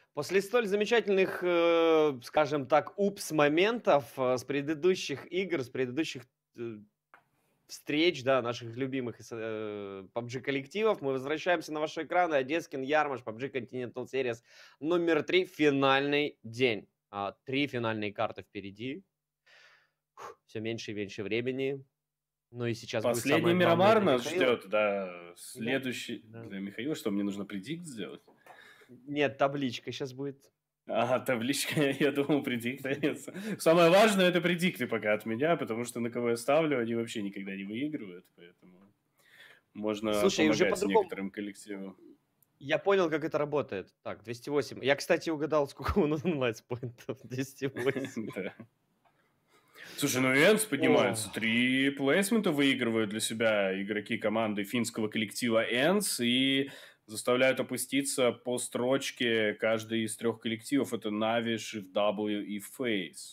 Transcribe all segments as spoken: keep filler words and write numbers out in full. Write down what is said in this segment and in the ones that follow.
После столь замечательных, э, скажем так, упс-моментов, э, с предыдущих игр, с предыдущих т встреч, да, наших любимых с э, PUBG коллективов, мы возвращаемся на ваши экраны. Одесскин Ярмаш, PUBG Continental Series номер три, финальный день. А, три финальные карты впереди. Все меньше и меньше времени. Ну и сейчас будет Последний самое главное Мирамар для нас Михаила. ждет, да. Да, Следующий да. для Михаила, что мне нужно предикт сделать? Нет, табличка сейчас будет. Ага, табличка, я думал, предикты. Самое важное это предикты пока от меня, потому что на кого я ставлю, они вообще никогда не выигрывают, поэтому можно Слушай, и уже помогать по-другому. некоторым коллективам. Я понял, как это работает. Так, двести восемь. Я, кстати, угадал, сколько у нас лайтспоинтов. двести восемь. Да. Слушай, ну Энс поднимается. О. Три плейсмента выигрывают для себя игроки команды финского коллектива Энс и заставляют опуститься по строчке каждый из трех коллективов. Это Нави, Shift W и Face.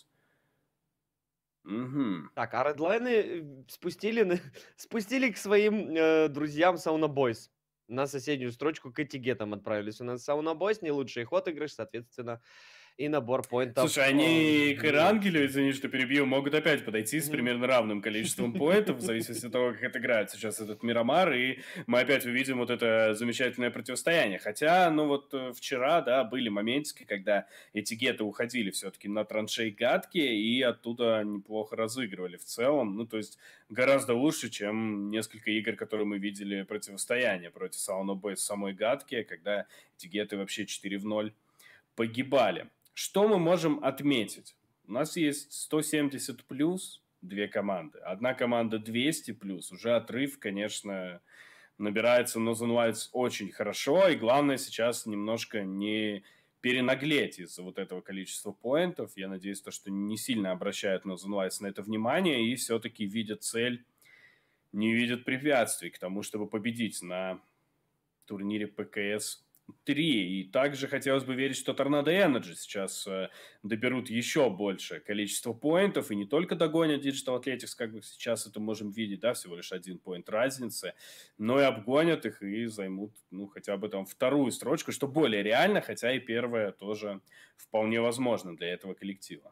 Угу. Так, а редлайны э, спустили, на- спустили к своим э, друзьям Sauna Boys. На соседнюю строчку к этикетам отправились. У нас Sauna Boys, не лучший ход игры, соответственно, и набор поинтов. Слушай, они к Эрангелю, извини, что перебью, могут опять подойти с Мгм. примерно равным количеством поинтов, в зависимости от того, как отыграет сейчас этот Мирамар, и мы опять увидим вот это замечательное противостояние. Хотя, ну вот э, вчера, да, были моментики, когда эти геты уходили все-таки на траншей гадкие, и оттуда неплохо разыгрывали в целом. Ну, то есть гораздо лучше, чем несколько игр, которые мы видели противостояние против Sauna Boys самой гадкие, когда эти геты вообще четыре в ноль погибали. Что мы можем отметить? У нас есть сто семьдесят плюс две команды. Одна команда двести плюс. Уже отрыв, конечно, набирается Northern Lights очень хорошо. И главное сейчас немножко не перенаглеть из-за вот этого количества поинтов. Я надеюсь, то, что не сильно обращают Northern Lights на это внимание и все-таки видят цель, не видят препятствий к тому, чтобы победить на турнире пэ ка эс три. И также хотелось бы верить, что Торнадо Energy сейчас э, доберут еще больше количество поинтов и не только догонят Digital Athletics, как бы сейчас это можем видеть, да, всего лишь один поинт разницы, но и обгонят их и займут, ну, хотя бы там вторую строчку, что более реально, хотя и первая тоже вполне возможно для этого коллектива.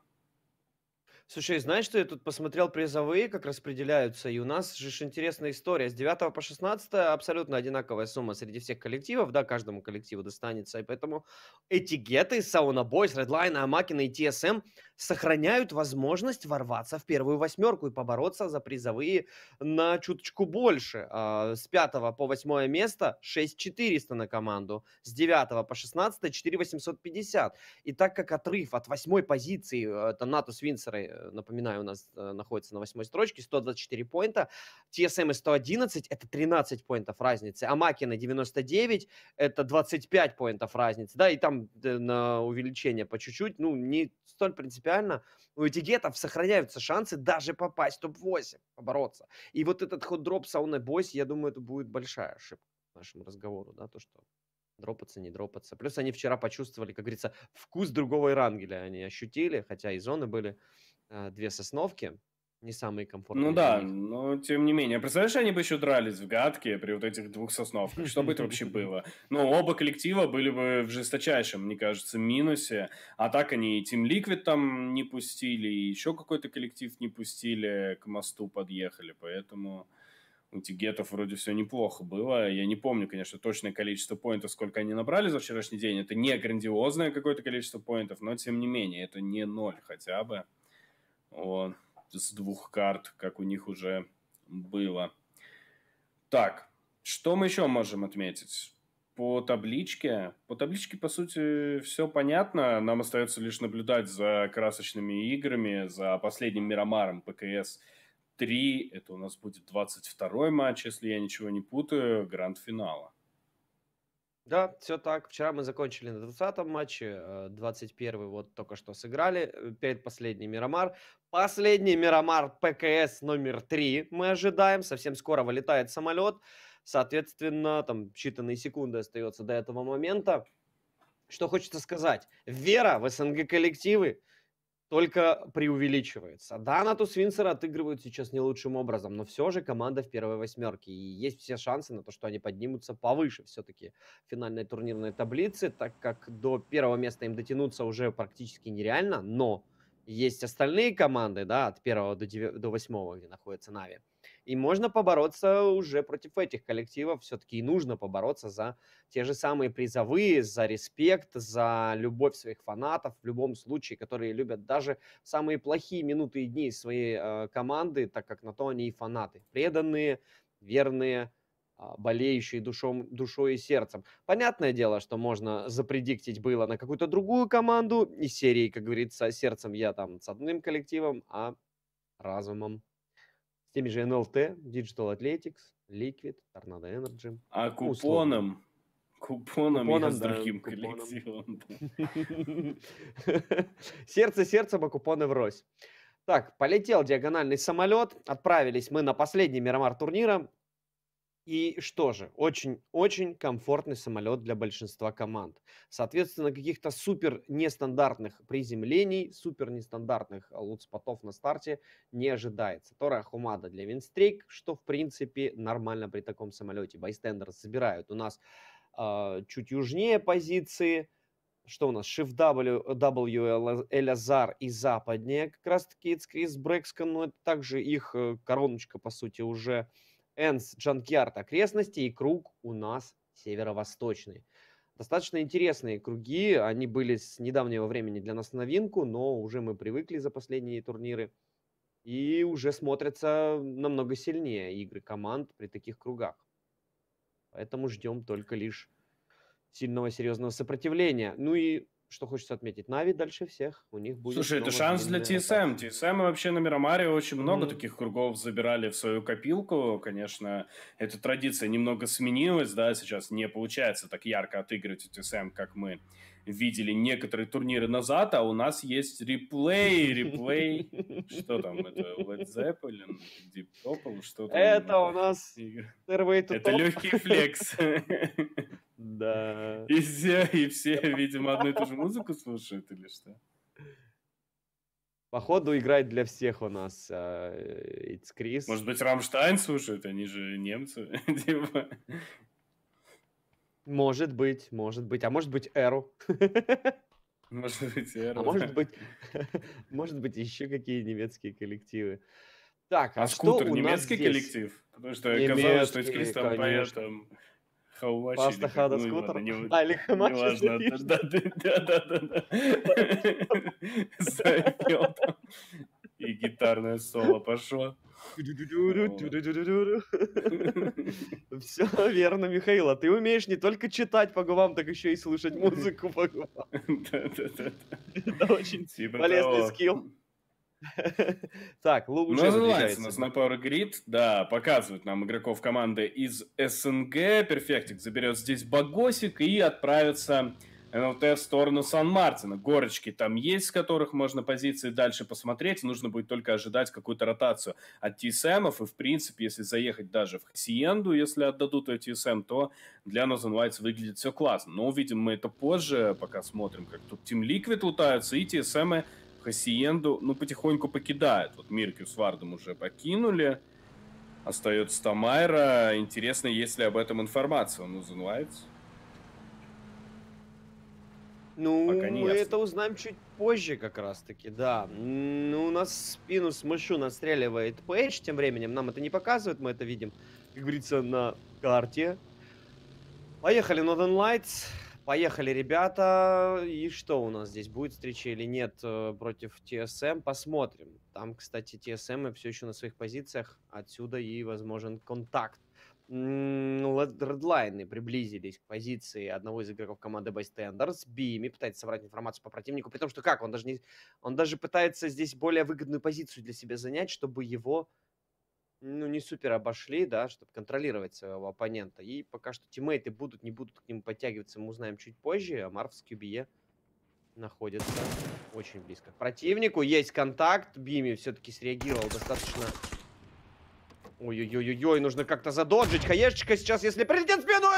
Слушай, знаешь, что я тут посмотрел призовые, как распределяются, и у нас же ж интересная история. С девятого по шестнадцатое абсолютно одинаковая сумма среди всех коллективов, да, каждому коллективу достанется, и поэтому эти геты, Sauna Boys, Redline, Амакина и ти эс эм сохраняют возможность ворваться в первую восьмерку и побороться за призовые на чуточку больше. А, С пятого по восьмое место шесть четыреста на команду, с девятого по шестнадцатое четыре восемьсот пятьдесят. И так как отрыв от восьмой позиции, э, это Натус Винсеры, э, напоминаю, у нас э, находится на восьмой строчке, сто двадцать четыре поинта, ти эс эм и сто одиннадцать, это тринадцать поинтов разницы, а Макина девяносто девять, это двадцать пять поинтов разницы, да, и там э, на увеличение по чуть-чуть, ну, не столь принципиально. У этих гетов сохраняются шансы даже попасть в топ восемь, побороться. И вот этот ход-дроп Сауны Бойс, я думаю, это будет большая ошибка к нашему разговору, да, то, что дропаться, не дропаться. Плюс они вчера почувствовали, как говорится, вкус другого Эрангеля. Они ощутили, хотя и зоны были э, две сосновки, не самые Ну комфортные для да, них. но тем не менее. Представляешь, они бы еще дрались в гадке при вот этих двух сосновках. Что бы это вообще было? Ну, оба коллектива были бы в жесточайшем, мне кажется, минусе. А так они и Team Liquid там не пустили, и еще какой-то коллектив не пустили, к мосту подъехали. Поэтому у этих гетов вроде все неплохо было. Я не помню, конечно, точное количество поинтов, сколько они набрали за вчерашний день. Это не грандиозное какое-то количество поинтов, но тем не менее, это не ноль хотя бы. Вот. С двух карт, как у них уже было. Так, что мы еще можем отметить? По табличке. По табличке, по сути, все понятно. Нам остается лишь наблюдать за красочными играми, за последним Мирамаром пэ ка эс три. Это у нас будет двадцать второй матч, если я ничего не путаю, гранд-финала. Да, все так. Вчера мы закончили на двадцатом матче, э, двадцать первый вот только что сыграли, э, перед последний Мирамар. Последний Мирамар пэ ка эс номер три мы ожидаем. Совсем скоро вылетает самолет. Соответственно, там считанные секунды остается до этого момента. Что хочется сказать. Вера в эс эн гэ коллективы только преувеличивается. Да, Натус Винсера отыгрывают сейчас не лучшим образом, но все же команда в первой восьмерке. И есть все шансы на то, что они поднимутся повыше все-таки в финальной турнирной таблице, так как до первого места им дотянуться уже практически нереально, но есть остальные команды, да, от первого до, девятого, до восьмого, где находится Нави. И можно побороться уже против этих коллективов. Все-таки и нужно побороться за те же самые призовые, за респект, за любовь своих фанатов. В любом случае, которые любят даже самые плохие минуты и дни своей э, команды, так как на то они и фанаты. Преданные, верные, э, болеющие душом, душой и сердцем. Понятное дело, что можно запредиктить было на какую-то другую команду из серии, как говорится, сердцем я там с одним коллективом, а разумом с теми же эн эл ти, Digital Athletics, Liquid, Tornado Energy. А Ну, условно. купоном, купоном, я Купоном, с да, другим купоном. коллективом. да. Сердце сердцем, а купоны врозь. Так, полетел диагональный самолет. Отправились мы на последний Мирамар турнира. И что же, очень-очень комфортный самолет для большинства команд. Соответственно, каких-то супер нестандартных приземлений, супер нестандартных лутспотов на старте не ожидается. Тора Хумада для Винстрик, что в принципе нормально при таком самолете. Байстендерс забирают у нас э, чуть южнее позиции. Что у нас? Shift W, W Элязар и западнее как раз-таки Ицкрис Брэкскон. Но это также их э, короночка, по сути, уже... Энс, Джанкьярд, окрестности, и круг у нас северо-восточный. Достаточно интересные круги, они были с недавнего времени для нас новинку, но уже мы привыкли за последние турниры. И уже смотрятся намного сильнее игры команд при таких кругах. Поэтому ждем только лишь сильного, серьезного сопротивления. Ну и что хочется отметить, Нави дальше всех. У них будет... Слушай, это шанс для ти эс эм. ти эс эм вообще на Мирамаре очень много Мгм. таких кругов забирали в свою копилку. Конечно, эта традиция немного сменилась, да, сейчас не получается так ярко отыгрывать ти эс эм, как мы видели некоторые турниры назад, а у нас есть реплей, реплей. Что там, это Led Zeppelin, Deep Purple, что там? Это у нас Игры. Stairway to Это Top. легкий флекс. Да. И все, и все, видимо, одну и ту же музыку слушают или что? Походу играет для всех у нас э, It's Chris. Может быть, Рамштайн слушают? Они же немцы. Типа. Может быть, может быть. А может быть Эру. Может быть, Эра, А может да. быть, может быть еще какие немецкие коллективы. Так, А а что Скутер у нас немецкий здесь? коллектив? Потому что оказалось, что Немецкий, It's Chris там поет конечно. там Хауачи или Паста как, Хада ну и ладно, Скутер. не, А, или не Хамачи важно. запишет. Да, да, да, да, да, да. Запел там. И гитарное соло пошло. Все верно, Михаил. А ты умеешь не только читать по губам, так еще и слушать музыку по губам. Да, да, да. Это очень Типа полезный того. скилл. Так, Лу Ну, уже называется у выдвигается. нас на Power Grid, да, показывают нам игроков команды из эс эн гэ. Перфектик заберет здесь Багосик и отправится эн эл ти в сторону Сан-Мартина. Горочки там есть, с которых можно позиции дальше посмотреть. Нужно будет только ожидать какую-то ротацию от ти эс эм-ов. И, в принципе, если заехать даже в Хасиенду, если отдадут ее ти эс эм, то для Northern Lights выглядит все классно. Но увидим мы это позже, пока смотрим, как тут Team Liquid лутаются, и ти эс эм Хасиенду, ну, потихоньку покидают. Вот Миркю с Вардом уже покинули. Остается Тамайра. Интересно, есть ли об этом информация у Northern Lights? Ну, Пока не мы ясно. это узнаем чуть позже как раз-таки, да. Ну, у нас в спину с мышу настреливает Пейдж, тем временем нам это не показывают, мы это видим, как говорится, на карте. Поехали Northern Lights, поехали, ребята. И что у нас здесь, будет встреча или нет э, против ти эс эм, посмотрим. Там, кстати, ти эс эм все еще на своих позициях, отсюда и возможен контакт. Ну, Редлайны приблизились к позиции одного из игроков команды Bystanders. Бими пытается собрать информацию по противнику, при том, что как, он даже, не, он даже пытается здесь более выгодную позицию для себя занять, чтобы его, ну, не супер обошли, да, чтобы контролировать своего оппонента. И пока что тиммейты будут, не будут к нему подтягиваться, мы узнаем чуть позже. А Марв с кью би и находится очень близко к противнику. Есть контакт, Бими все-таки среагировал достаточно... Ой-ой-ой-ой, нужно как-то задоджить. Хаешечка сейчас, если прилетит в спину, это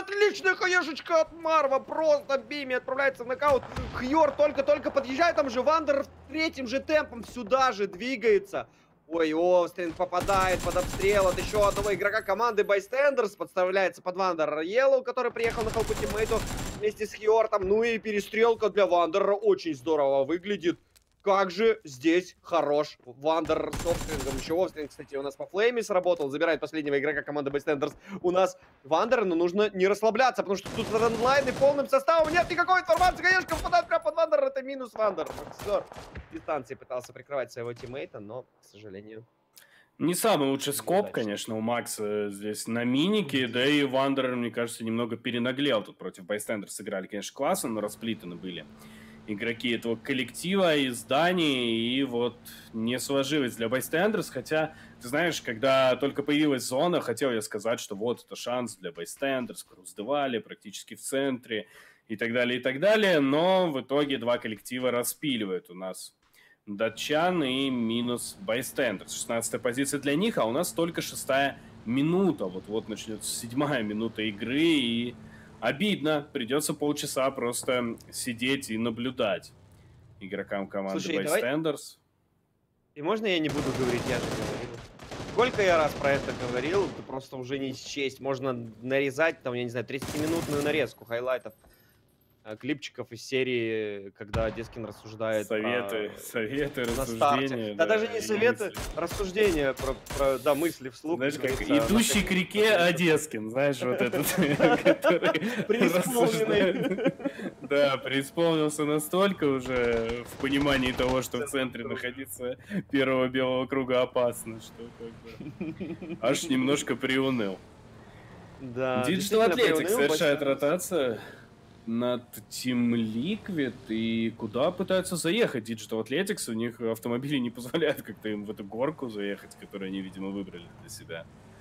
отличная хаешечка от Марва. Просто Бими отправляется в нокаут. Хьор только-только подъезжает. Там же Вандер третьим же темпом сюда же двигается. Ой, Остин попадает под обстрел от еще одного игрока команды Байстендерс. Подставляется под Вандера Йеллоу, который приехал на халку тиммейту вместе с Хьортом. Ну и перестрелка для Вандера очень здорово выглядит. Как же здесь хорош Вандер с Офстрингом. Еще Офстринг, кстати, у нас по флейме сработал. Забирает последнего игрока команды Байстендерс. У нас Вандер, но нужно не расслабляться, потому что тут онлайн и полным составом нет никакой информации. Конечно, попадает прямо под Вандер. Это минус Вандер. Все. Дистанции пытался прикрывать своего тиммейта, но, к сожалению... Не самый лучший скоп, Неудачно. конечно, у Макса здесь на минике, да и Вандер, мне кажется, немного перенаглел тут против Байстендерс. Сыграли, конечно, классно, но расплитаны были игроки этого коллектива и зданий, и вот не сложилось для Байстендерс, хотя, ты знаешь, когда только появилась зона, хотел я сказать, что вот это шанс для Байстендерс, Круздевали практически в центре и так далее, и так далее, но в итоге два коллектива распиливают у нас датчан и минус Байстендерс. шестнадцатая позиция для них, а у нас только шестая минута, вот-вот начнется седьмая минута игры, и обидно, придется полчаса просто сидеть и наблюдать игрокам команды Слушай, Байстендерс. И можно я не буду говорить, я же говорил. Сколько я раз про это говорил, это просто уже не счесть. Можно нарезать, там, я не знаю, тридцатиминутную нарезку хайлайтов, э, клипчиков из серии, когда Дескин рассуждает Советы, про... советы, на рассуждения. старте. Да, даже не и советы, мысли. рассуждения про, про да, мысли вслух. Знаешь, как говорится, идущий к реке Одескин, знаешь, вот этот, который рассуждает. Да, преисполнился настолько уже в понимании того, что в центре находиться первого белого круга опасно, что как бы аж немножко приуныл. Да, Digital действительно Athletics приуныл, совершает большой- ротацию над Team Liquid, и куда пытаются заехать Digital Athletics? У них автомобили не позволяют как-то им в эту горку заехать, которую они, видимо, выбрали для себя.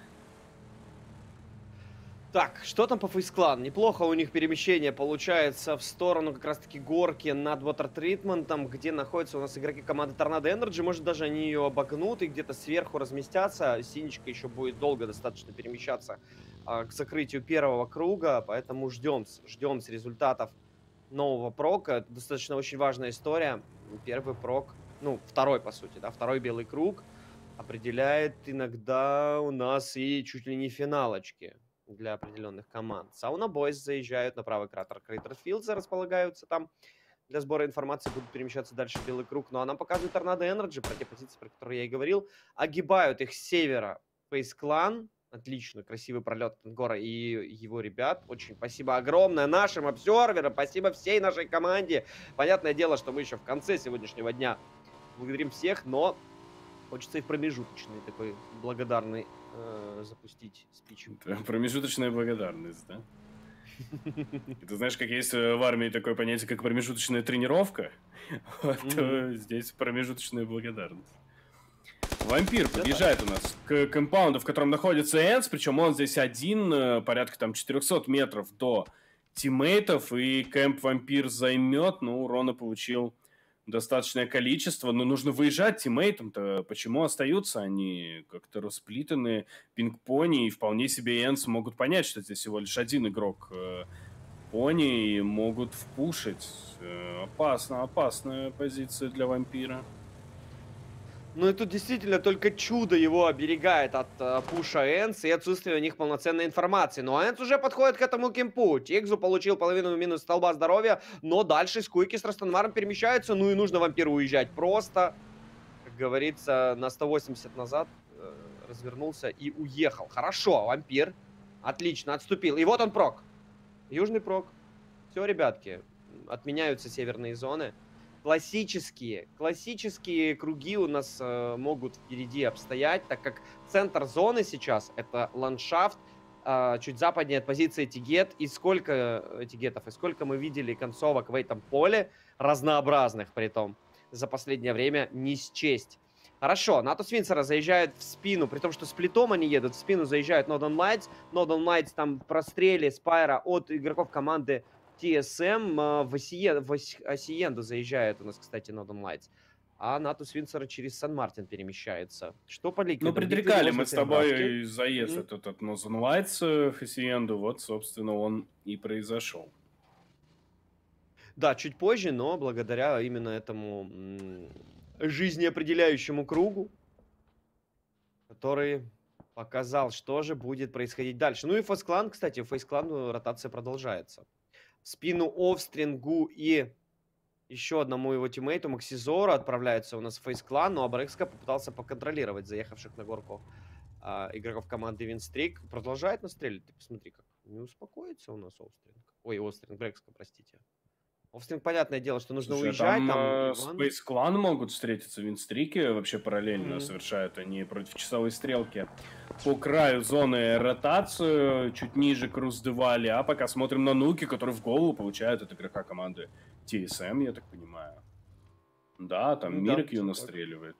Так, что там по фейс-клан? Неплохо у них перемещение получается в сторону как раз-таки горки над Water Treatment, где находятся у нас игроки команды Tornado Energy. Может, даже они ее обогнут и где-то сверху разместятся. Синичка еще будет долго достаточно перемещаться а, к закрытию первого круга, поэтому ждем, ждем с результатов нового прока. Это достаточно очень важная история. Первый прок, ну, второй, по сути, да, второй белый круг определяет иногда у нас и чуть ли не финалочки для определенных команд. Сауна Бойс заезжают на правый кратер Крейтерфилдса, располагаются там для сбора информации, будут перемещаться дальше в белый круг. Ну а нам показывают Торнадо Энерджи, про те позиции, про которые я и говорил. Огибают их с севера фейс-клан. Отлично, красивый пролет от Ангора и его ребят. Очень спасибо огромное нашим обсерверам, спасибо всей нашей команде. Понятное дело, что мы еще в конце сегодняшнего дня благодарим всех, но хочется и в промежуточный такой благодарный э, запустить спич. Это промежуточная благодарность, да? И ты знаешь, как есть в армии такое понятие, как промежуточная тренировка? Вот, то здесь промежуточная благодарность. Вампир подъезжает у нас к компаунду, в котором находится Энс, причем он здесь один, э, порядка там четырехсот метров до тиммейтов, и кэмп Вампир займет, ну, урона получил достаточное количество, но нужно выезжать тиммейтам-то. Почему остаются они как-то расплитаны, пинг-пони, и вполне себе Энс могут понять, что здесь всего лишь один игрок э, пони, и могут впушить. Э, опасно, опасная позиция для Вампира. Ну и тут действительно только чудо его оберегает от э, пуша Энс и отсутствия у них полноценной информации. Но Энс уже подходит к этому кемпу. Тигзу получил половину минус столба здоровья, но дальше Скуйки с Растанваром перемещаются. Ну и нужно Вампиру уезжать просто, как говорится, на сто восемьдесят назад э, развернулся и уехал. Хорошо, Вампир отлично отступил. И вот он прок. Южный прок. Все, ребятки, отменяются северные зоны. Классические, классические круги у нас э, могут впереди обстоять, так как центр зоны сейчас это ландшафт, э, чуть западнее от позиции Тигет. И сколько Тигетов, и сколько мы видели концовок в этом поле, разнообразных при том, за последнее время не счесть. Хорошо, Натус Винсера заезжает в спину, при том, что с плитом они едут, в спину заезжают Northern Lights. Northern Lights там в простреле Спайра от игроков команды ти эс эм. В Осиенду заезжает у нас, кстати, Northern Lights. а Натус Винцера через Сан-Мартин перемещается. Что по Ликвиду? Ну, предрекали мы с тобой Башки. заезд Мгм. этот от Northern Lights в Hacienda, вот, собственно, он и произошел. Да, чуть позже, но благодаря именно этому м, жизнеопределяющему кругу, который показал, что же будет происходить дальше. Ну и Фейсклан, кстати, Фейсклан ротация продолжается. В спину Овстрингу и еще одному его тиммейту Максизору отправляется у нас Фейсклан, но Абрекска попытался поконтролировать заехавших на горку а, игроков команды Винстрик. Продолжает настрелить. Ты посмотри, как не успокоится у нас Овстринг. Ой, Овстринг, Брекска, простите. Овстринг, понятное дело, что нужно Слушай, а уезжать. там Там э, Иван... Space Clan могут встретиться, Винстрики вообще параллельно Мгм. совершают, они против часовой стрелки. По краю зоны ротацию, чуть ниже Круздевали, а пока смотрим на Нуки, который в голову получает от игрока команды ти эс эм, я так понимаю. Да, там Ну да, Миракью всё так. настреливает.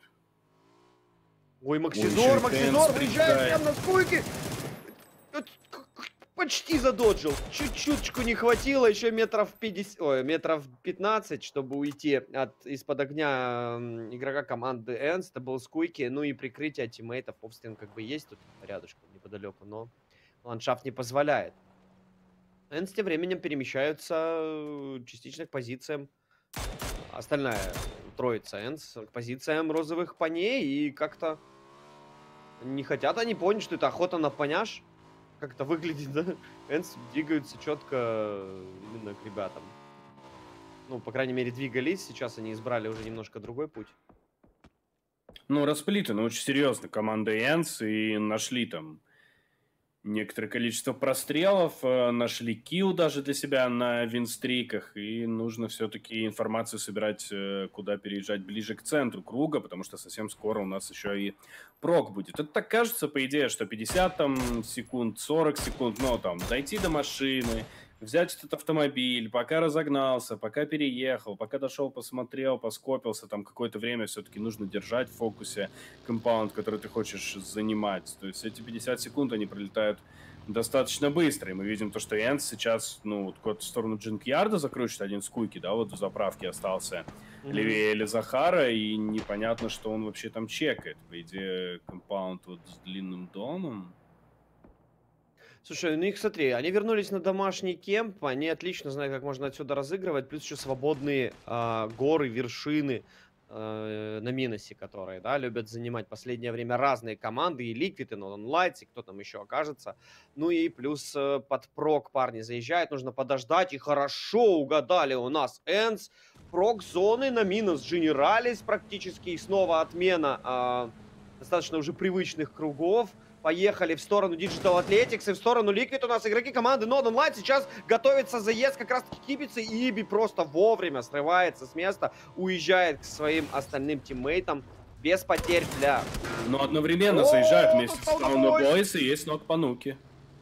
Ой, Ой, Максизор, ещё и Максизор Тенс выезжает прилетает. прямо на стойке. Это к- к- Почти задоджил. Чуть-чуточку не хватило, еще метров пятьдесят, ой, метров пятнадцать, чтобы уйти от из-под огня м, игрока команды Энс. Это был Скуйки. Ну и прикрытие тиммейтов. Овстрин как бы есть тут рядышком, неподалеку, но ландшафт не позволяет. Энс тем временем перемещаются э, частично к позициям. Остальная троица Энс к позициям розовых паней. И как-то не хотят они понять, что это охота на поняш. Как это выглядит, да? Энс двигаются четко именно к ребятам. Ну, по крайней мере, двигались. Сейчас они избрали уже немножко другой путь. Ну, расплитана очень серьезно команда Энс, и нашли там некоторое количество прострелов, э, нашли килл даже для себя на винстриках, и нужно все-таки информацию собирать, э, куда переезжать ближе к центру круга, потому что совсем скоро у нас еще и прок будет. Это так кажется, по идее, что пятьдесят там, секунд, сорок секунд, но там дойти до машины, взять этот автомобиль, пока разогнался, пока переехал, пока дошел, посмотрел, поскопился, там какое-то время все-таки нужно держать в фокусе компаунд, который ты хочешь занимать. То есть эти пятьдесят секунд, они пролетают достаточно быстро, и мы видим то, что Энс сейчас, ну, вот куда-то в сторону Джинкьярда закручивает, один Скуйки, да, вот в заправке остался Мгм. левее или Захара, и непонятно, что он вообще там чекает. По идее, компаунд вот с длинным домом. Слушай, ну их смотри, они вернулись на домашний кемп, они отлично знают, как можно отсюда разыгрывать, плюс еще свободные а, горы, вершины э, на Миносе, которые, да, любят занимать в последнее время разные команды, и Liquid, и Northern Lights, и кто там еще окажется. Ну и плюс э, под прок парни заезжают, нужно подождать, и хорошо угадали у нас Энс, прок зоны на Минос Дженералис практически, и снова отмена а, достаточно уже привычных кругов. Поехали в сторону Digital Athletics и в сторону Liquid. У нас игроки команды Northern Lights. Сейчас готовится заезд как раз-таки Кибицы. И Иби просто вовремя срывается с места, уезжает к своим остальным тиммейтам без потерь для... Но одновременно О, заезжают вместе с тут Sound Boys. Boys, и есть ног по нуке.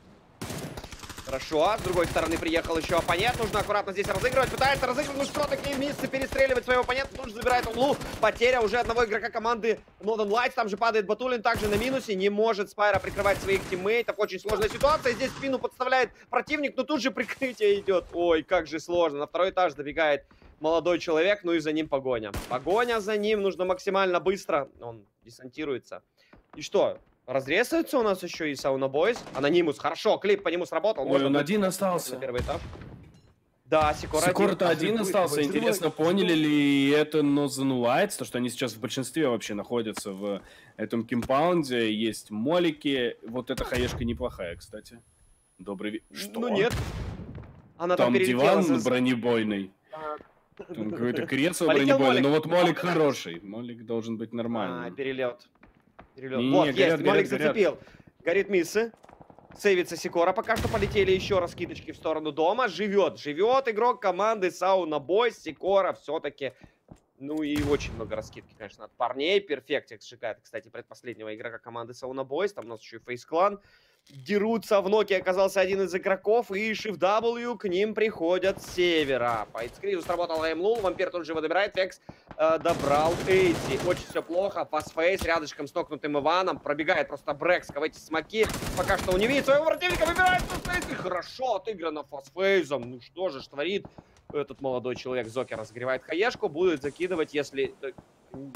Хорошо, с другой стороны приехал еще оппонент, нужно аккуратно здесь разыгрывать, пытается разыгрывать, ну что, такие миссы, перестреливать своего оппонента, тут же забирает углу, потеря уже одного игрока команды Northern Lights, там же падает Батулин, также на минусе, не может Спайра прикрывать своих тиммейтов, очень сложная ситуация, здесь спину подставляет противник, но тут же прикрытие идет, ой, как же сложно, на второй этаж добегает молодой человек, ну и за ним погоня, погоня за ним, нужно максимально быстро, он десантируется, и что? Разрезаются у нас еще и Сауна Бойс. Анонимус, хорошо, клип по нему сработал. Ой, Можно он будет один остался. на первый этап. Да, Сикор один. Сикор-то А один будет остался. будет Интересно, живой. поняли ли это Northern Lights, то, что они сейчас в большинстве вообще находятся в этом кимпаунде. Есть молики. Вот эта хаешка неплохая, кстати. Добрый вечер. Что? Ну нет. Она там, Там перелетела диван за... бронебойный. Там какое-то кресло Полетел бронебойное. молик. Но вот молик хороший. Молик должен быть А, нормальным. перелет. Перелет. Не, Вот, горят, есть, горят, молик горят. зацепил. Горит миссы. Сейвится Сикора. Пока что полетели еще раз киточки в сторону дома. Живет, живет игрок команды Сауна Бойс. Сикора все-таки... Ну и очень много раскидки, конечно, от парней. Перфектикс шикает, кстати, предпоследнего игрока команды Сауна Бойс. Там у нас еще и Фейс-клан. Дерутся в ноке, оказался один из игроков. И Shift W к ним приходят с севера. По Эйдскризу сработал Эймлул. Вампир тут же его добирает. Фекс э, добрал Эйзи. Очень все плохо. Фастфейс рядышком с нокнутым Иваном. Пробегает просто Брекска в эти смоки. Пока что он не видит своего противника. Выбирает Фастфейс. И хорошо отыграно Фастфейсом. Ну что же ж творит этот молодой человек. Зокер разогревает хаешку. Будет закидывать, если...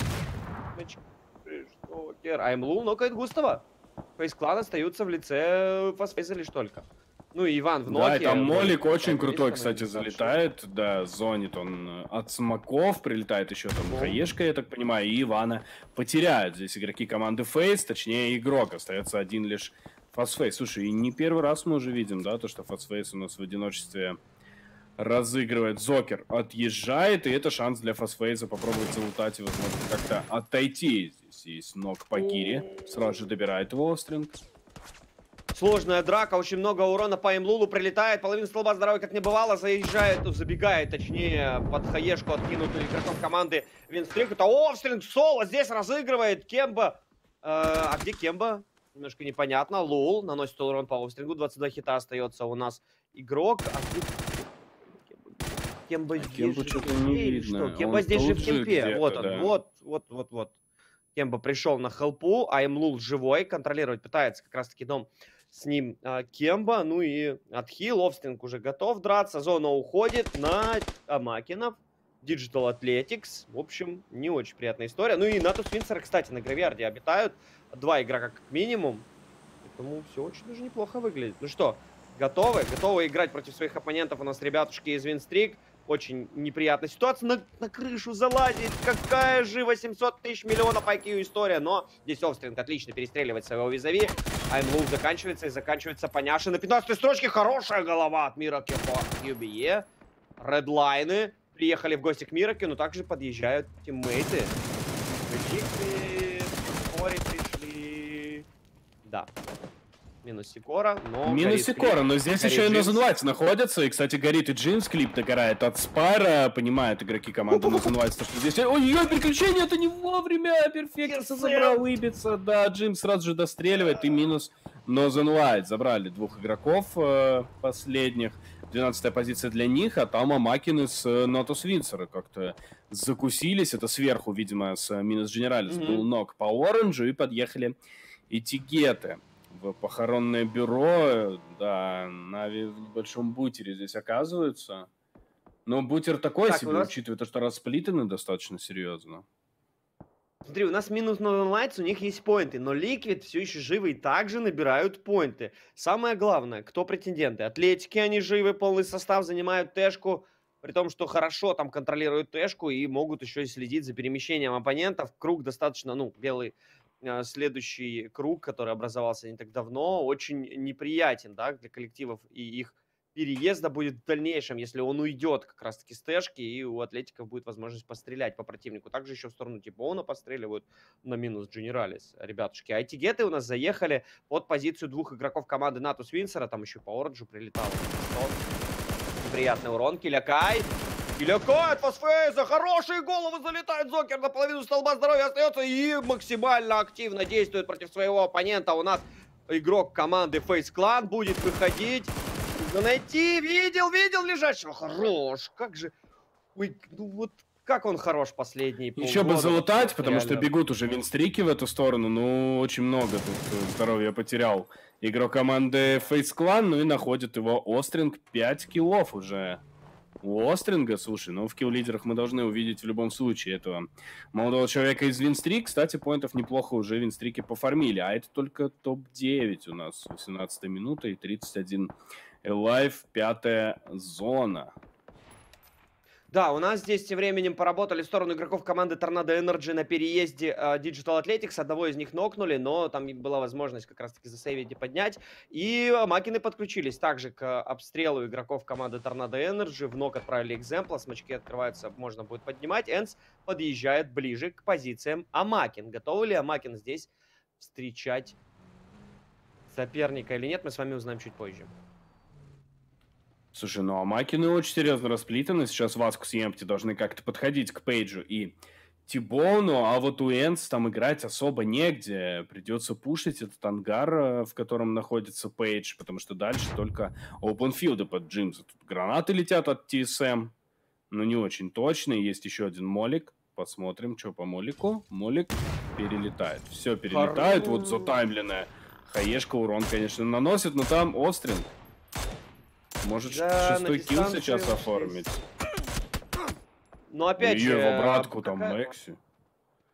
Жокер. Аймлул нокает Густава. Фейс-клан остаются в лице Фастфейса лишь только. Ну и Иван в ноке. Да, и там Молик очень крутой, кстати, залетает. Да, зонит он от смоков, прилетает еще там хаешка, я так понимаю, и Ивана потеряют. Здесь игроки команды Фейс, точнее игрок. Остается один лишь Фастфейс. Слушай, и не первый раз мы уже видим, да, то, что Фастфейс у нас в одиночестве разыгрывает. Зокер отъезжает, и это шанс для Фастфейса попробовать залутать и, возможно, как-то отойти. Здесь есть ног по Кире. Сразу же добирает его Остринг. Сложная драка, очень много урона по Имлулу прилетает, половина столба здоровья как не бывало, заезжает, ну, забегает, точнее, под хаешку откинутую игроков команды Винстрик. Это Овстринг соло здесь разыгрывает Кемба. Э, а где Кемба? Немножко непонятно. Лул наносит урон по Овстрингу, двадцать два хита остается у нас игрок. А где... Кемба здесь Кемба же что-то в не кемпе, видно. что? Кемба Он здесь же тут в же кемпе. Вот он, да. вот, вот, вот, вот. Кемба пришел на хелпу, а Имлул живой, контролировать пытается как раз-таки дом с ним а, Кемба. Ну и отхил, Овстринг уже готов драться, зона уходит на Амакинов. Digital Athletics, в общем, не очень приятная история. Ну и Натус Винсер, кстати, на Гравиарде обитают. Два игрока как минимум. Поэтому все очень даже неплохо выглядит. Ну что, готовы? Готовы играть против своих оппонентов у нас ребятушки из Винстрик. Очень неприятная ситуация. На, на крышу залазит. Какая же восемьсот тысяч миллионов ай кью история. Но здесь Овстринг отлично перестреливает своего визави. Аймлул заканчивается и заканчивается поняша. На пятнадцатой строчке хорошая голова от Мираки по ю би и. Редлайны приехали в гости к Мираке, но также подъезжают тиммейты. Пришли, пришли. Да. Минус Сикора, но... Минус Сикора, но здесь еще и Нозенлайтс находится. И, кстати, горит и Джинс, клип догорает от Спайра. Понимают игроки команды Нозенлайтс, что здесь... Ой-ой, переключение, это не вовремя. Перфекто забрал, выбиться. Да, Джинс сразу же достреливает. И минус Нозенлайтс. Забрали двух игроков э, последних. двенадцатая позиция для них, а там Амакины с Натус Винсера как-то закусились. Это сверху, видимо, с минус Генералис mm-hmm. был ног по Оранжу, и подъехали этикеты в похоронное бюро. Да, Нави в большом бутере здесь оказываются. Но бутер такой так, себе, нас... учитывая то, что расплитаны достаточно серьезно. Смотри, у нас минус Northern Lights, у них есть поинты, но Liquid все еще живы и также набирают поинты. Самое главное, кто претенденты? Атлетики, они живы, полный состав, занимают тэшку, при том, что хорошо там контролируют тэшку и могут еще и следить за перемещением оппонентов. Круг достаточно, ну, белый, э, следующий круг, который образовался не так давно, очень неприятен, да, для коллективов и их переезда будет в дальнейшем, если он уйдет как раз-таки с тэшки, и у Атлетиков будет возможность пострелять по противнику. Также еще в сторону Тибона постреливают на минус Генералис, ребятушки. Айтигеты у нас заехали под позицию двух игроков команды Натус Винсера, там еще по Оранжу прилетал. Приятный урон, Килякай. Килякай от Фастфейса, хорошие головы залетают, Зокер на половину столба здоровья остается и максимально активно действует против своего оппонента. У нас игрок команды Фейс Клан будет выходить. Нужно найти, видел, видел лежащего, хорош, как же, ой, ну вот, как он хорош последний полгода. Еще бы залутать, потому реально. Что бегут уже винстрики в эту сторону, ну, очень много тут здоровья потерял игрок команды Фейс Клан, ну и находит его Остринг, пять киллов уже у Остринга, слушай, ну в килл-лидерах мы должны увидеть в любом случае этого молодого человека из Винстрик. Кстати, поинтов неплохо уже Винстрики пофармили, а это только топ девять у нас, восемнадцатая минута и тридцать один лайв, пятая зона. Да, у нас здесь тем временем поработали в сторону игроков команды Tornado Energy на переезде uh, Digital Athletics. Одного из них нокнули, но там была возможность как раз-таки засейвить и поднять. И Макины подключились также к обстрелу игроков команды Tornado Energy. В нок отправили экземпла, смачки открываются, можно будет поднимать. Энс подъезжает ближе к позициям Амакин. Готовы ли Амакин здесь встречать соперника или нет, мы с вами узнаем чуть позже. Слушай, ну а Макины очень серьезно расплитаны. Сейчас Васкус и Эмпти должны как-то подходить к Пейджу и Тибону, а вот у Энс там играть особо негде. Придется пушить этот ангар, в котором находится Пейдж, потому что дальше только опенфилды под Джимса. Тут гранаты летят от ти эс эм, но не очень точные. Есть еще один молик. Посмотрим, что по молику. Молик перелетает. Все перелетает. Хор... Вот затаймленная хаешка урон, конечно, наносит, но там Остринг. Может, да, шестой килл сейчас оформить. Но опять же... в обратку там Макси.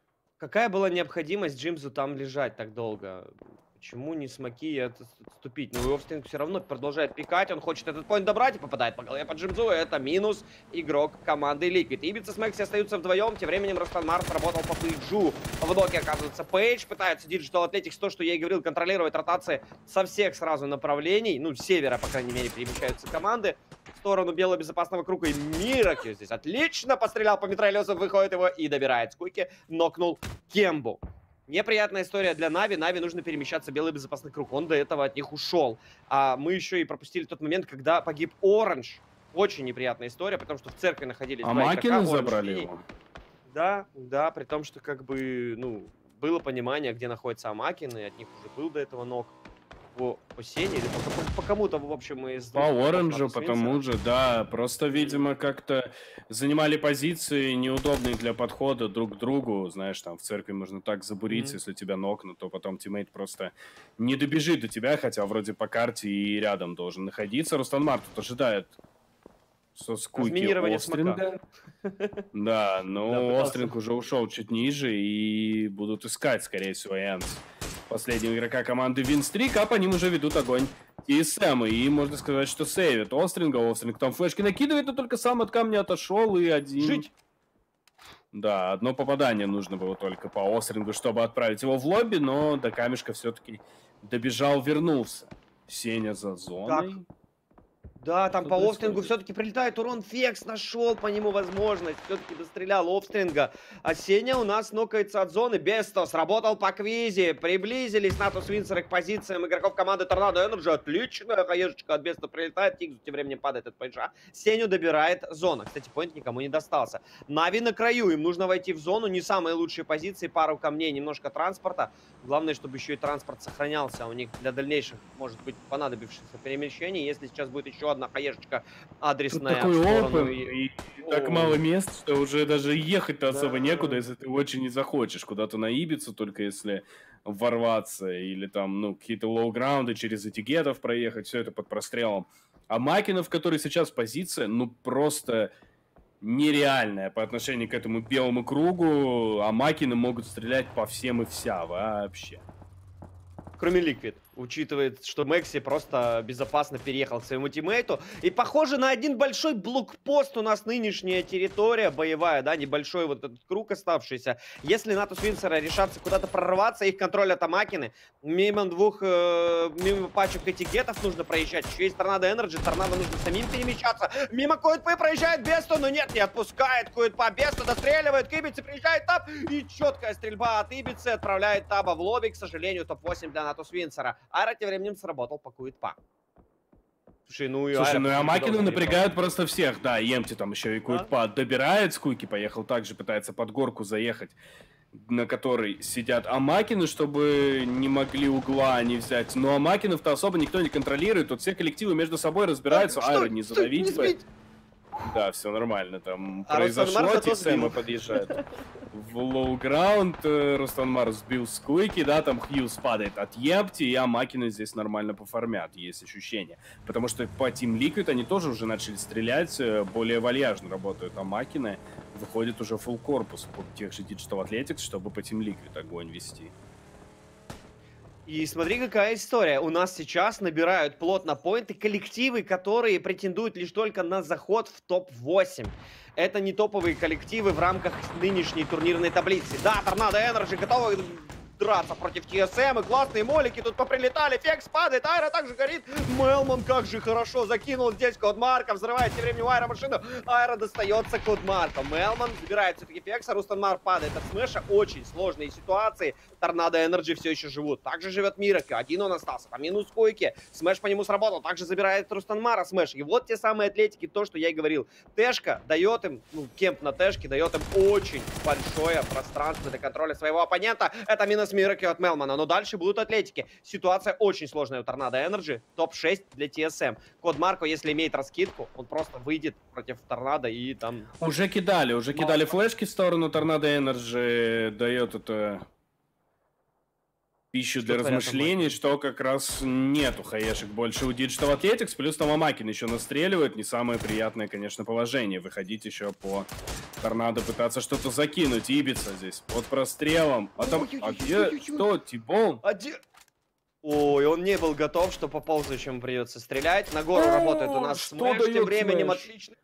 Какая была необходимость Джимсу там лежать так долго? Почему не смоки это отступить? Ну, Офстинг все равно продолжает пикать, он хочет этот поинт добрать и попадает по голове по Джимсу. Это минус игрок команды Liquid. Ибица с Мэкси остаются вдвоем, тем временем Рустам Марс работал по Пейджу. В доке оказывается Пейдж, пытается Digital Athletics, то, что я и говорил, контролировать ротации со всех сразу направлений. Ну, с севера, по крайней мере, перемещаются команды. В сторону белого безопасного круга. И Миракью здесь отлично пострелял по Митралезу, выходит его и добирает Скуйки. Нокнул Кембу. Неприятная история для Нави. Нави нужно перемещаться в белый безопасный круг. Он до этого от них ушел. А мы еще и пропустили тот момент, когда погиб Оранж. Очень неприятная история, потому что в церкви находились А два Макина игрока. забрали Оранж, его? Да, да, при том, что как бы, ну, было понимание, где находится Амакин, и от них уже был до этого ног. По, по Сене или по, по, по кому-то, в общем, из... По Оранжу, потому же, да. Просто, видимо, как-то занимали позиции неудобные для подхода друг к другу. Знаешь, там в церкви можно так забуриться, mm-hmm. если у тебя нокнут, то потом тиммейт просто не добежит до тебя, хотя вроде по карте и рядом должен находиться. Рустам Марс тут ожидает со Скуйки Остринга. Да, но Остринг уже ушел чуть ниже и будут искать, скорее всего, Энс. Последнего игрока команды Винстрик, а по ним уже ведут огонь и Сэм. И можно сказать, что сейвит Остринга. Остринг там флешки накидывает, но только сам от камня отошел и один... Жить! Да, одно попадание нужно было только по Острингу, чтобы отправить его в лобби, но до камешка все-таки добежал, вернулся. Сеня за зоной. Так. Да, там что по Офстрингу все-таки прилетает урон. Фекс нашел по нему возможность. Все-таки дострелял Офстринга. А Сеня у нас нокается от зоны. Бесто сработал по квизе. Приблизились Натус Винсеры к позициям игроков команды Торнадо Энерджи. Отличная хаешечка от Беста прилетает. Тигзу тем временем падает от Пейджа. Сеню добирает зона. Кстати, поинт никому не достался. Нави на краю. Им нужно войти в зону. Не самые лучшие позиции. Пару камней, немножко транспорта. Главное, чтобы еще и транспорт сохранялся. У них для дальнейших, может быть, понадобившихся перемещений. Если сейчас будет еще одна хаешечка адресная. Тут такой опыт и, и так мало мест, что уже даже ехать-то да. особо некуда, если ты очень не захочешь куда-то на Ибицу, только если ворваться или там, ну, какие-то лоу-граунды через этикетов проехать, все это под прострелом. А Макинов, который сейчас позиция, ну, просто нереальная по отношению к этому белому кругу, а Макины могут стрелять по всем и вся вообще. Кроме Liquid. Учитывает, что Мэкси просто безопасно переехал к своему тиммейту. И похоже на один большой блокпост у нас нынешняя территория боевая, да, небольшой вот этот круг оставшийся. Если Натус Винсера решатся куда-то прорваться, их контролят Амакины. Мимо двух, э, мимо пачек этикетов нужно проезжать. Еще есть Торнадо Энерджи, Торнадо нужно самим перемещаться. Мимо Коид-П проезжает Бесту, но нет, не отпускает Коид-П. Бесту достреливает, к Ибице приезжает Таб. И четкая стрельба от Ибицы отправляет Таба в лобби. К сожалению, топ восемь для Натус Винсера. Айра тем временем сработал по Куитпа. Слушай, ну и Слушай, Айра, ну и Амакины напрягают просто всех. Да, Емти там еще и Куитпа а? добирает. Скуйки поехал также, пытается под горку заехать, на которой сидят Амакины, чтобы не могли угла не взять. Но Амакинов-то особо никто не контролирует. Тут все коллективы между собой разбираются. А, Айра не задавить бы. Да, все нормально. Там а произошло, Тисэма подъезжает в лоу-граунд. Рустам Марс сбил Скуйки, да, там Хьюз падает от Епти, и Амакины здесь нормально пофармят, есть ощущение. Потому что по Team Liquid они тоже уже начали стрелять, более вальяжно работают Амакины. Выходит уже full корпус по тех же Digital Athletics, чтобы по Team Liquid огонь вести. И смотри, какая история. У нас сейчас набирают плотно поинты коллективы, которые претендуют лишь только на заход в топ восемь. Это не топовые коллективы в рамках нынешней турнирной таблицы. Да, Торнадо Энерджи готовы драться против ти эс эм, и классные молики тут поприлетали, Фекс падает, Айра также горит, Мелман как же хорошо закинул здесь Кодмарка, взрывает тем временем Айра машину, Айра достается Кодмарка, Мелман забирает все-таки Фекса, Рустам Марс падает от смеша, очень сложные ситуации, Торнадо Энерджи все еще живут, также живет Мираки, один он остался, по минус койки, смеш по нему сработал, также забирает Рустам Мара смеш, и вот те самые атлетики, то, что я и говорил, Тэшка дает им, ну, кемп на Тэшке дает им очень большое пространство для контроля своего оппонента, это минус Мираки от Мелмана, но дальше будут атлетики. Ситуация очень сложная у Торнадо Энерджи. топ шесть для ти эс эм. Код Марко, если имеет раскидку, он просто выйдет против Торнадо и там... Уже кидали, уже Но... кидали флешки в сторону Торнадо Энерджи. Дает это... пищу Что для творят размышлений, Амакины? что как раз нету хаешек больше у Digital Athletics, плюс там Амакин еще настреливает, не самое приятное, конечно, положение, выходить еще по торнадо, пытаться что-то закинуть, Ибица здесь под прострелом, а там, а где, Ой-ой-ой-ой-ой-ой. кто, Тибол? Один. Ой, он не был готов, что по ползающему придется стрелять. На гору работает у О, нас что Смэш, тем дает временем Смэш? отлично.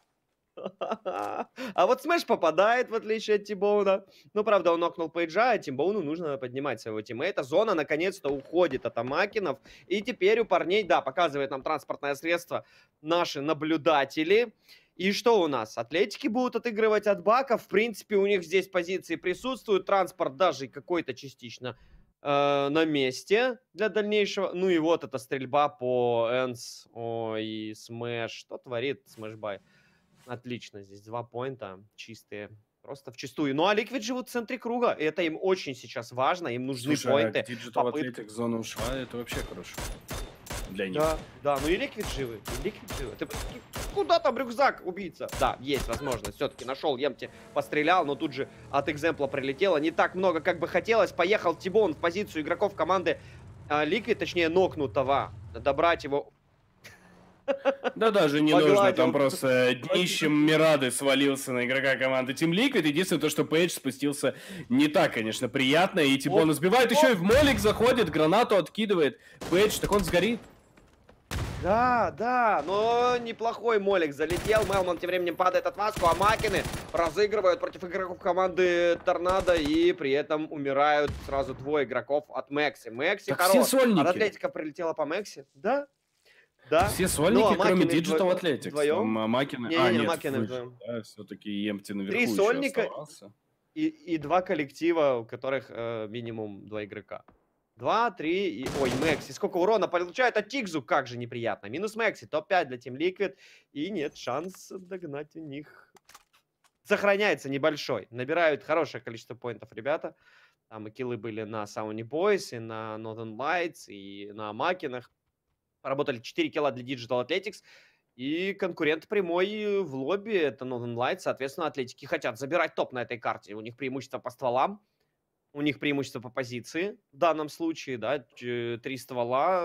А вот Смэш попадает, в отличие от Тибоуна. Ну, правда, он нокнул Пейджа, а Тибоуну нужно поднимать своего тиммейта. Зона, наконец-то, уходит от Амакинов. И теперь у парней, да, показывает нам транспортное средство наши наблюдатели. И что у нас? Атлетики будут отыгрывать от баков. В принципе, у них здесь позиции присутствуют. Транспорт даже какой-то частично э, на месте для дальнейшего. Ну и вот эта стрельба по Энс. Ой, Смэш. Что творит Смэшбай? Отлично, здесь два поинта чистые. Просто вчистую. Ну а Liquid живут в центре круга. И это им очень сейчас важно. Им нужны Слушай, а поинты. Digital Попытка. Athletics зона ушла, это вообще хорошо для них. Да, да, ну и Liquid живы. И Liquid живы. Ты куда там рюкзак, убийца? Да, есть возможность. Все-таки нашел Емти, пострелял, но тут же от экземпла прилетело. Не так много, как бы хотелось. Поехал Тибон в позицию игроков команды а, Liquid, точнее нокнутого. Добрать его. Да даже не нужно, Погладил. там просто днищем Мирады свалился на игрока команды Team Liquid. Единственное то, что Пейдж спустился не так, конечно, приятно. И Тибон сбивает, еще и в молик заходит, гранату откидывает. Пейдж, так он сгорит. Да, да, но неплохой молик залетел. Мелман тем временем падает от Васку, а Макины разыгрывают против игроков команды Торнадо. И при этом умирают сразу двое игроков от Мэкси. Мэкси Так хорош. все сольники. От Атлетика прилетела по Мэкси. Да. Да. Все сольники, Ну, а кроме Макины Digital вдво- Athletics. вдвоем? Там, а, Макины... Не-не-не, а, нет, Макины выше, вдвоем. да, все-таки Емти наверху Три еще сольника оставался. и, и два коллектива, у которых э, минимум два игрока. Два, три и... Ой, Мэкси. Сколько урона получает от Тигзу. Как же неприятно. Минус Мэкси. топ пять для Team Liquid. И нет шанс догнать у них. Сохраняется небольшой. Набирают хорошее количество поинтов ребята. Там и киллы были на Сауни Boys, и на Northern Lights, и на Макинах. Поработали четыре килла для Digital Athletics. И конкурент прямой в лобби, это Northern Lights. Соответственно, Атлетики хотят забирать топ на этой карте. У них преимущество по стволам. У них преимущество по позиции. В данном случае, да, три ствола.